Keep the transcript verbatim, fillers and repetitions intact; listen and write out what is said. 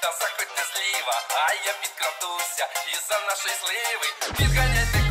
та заходьте зліва, а я підкрадуся із-за нашої сливи. Підганяйте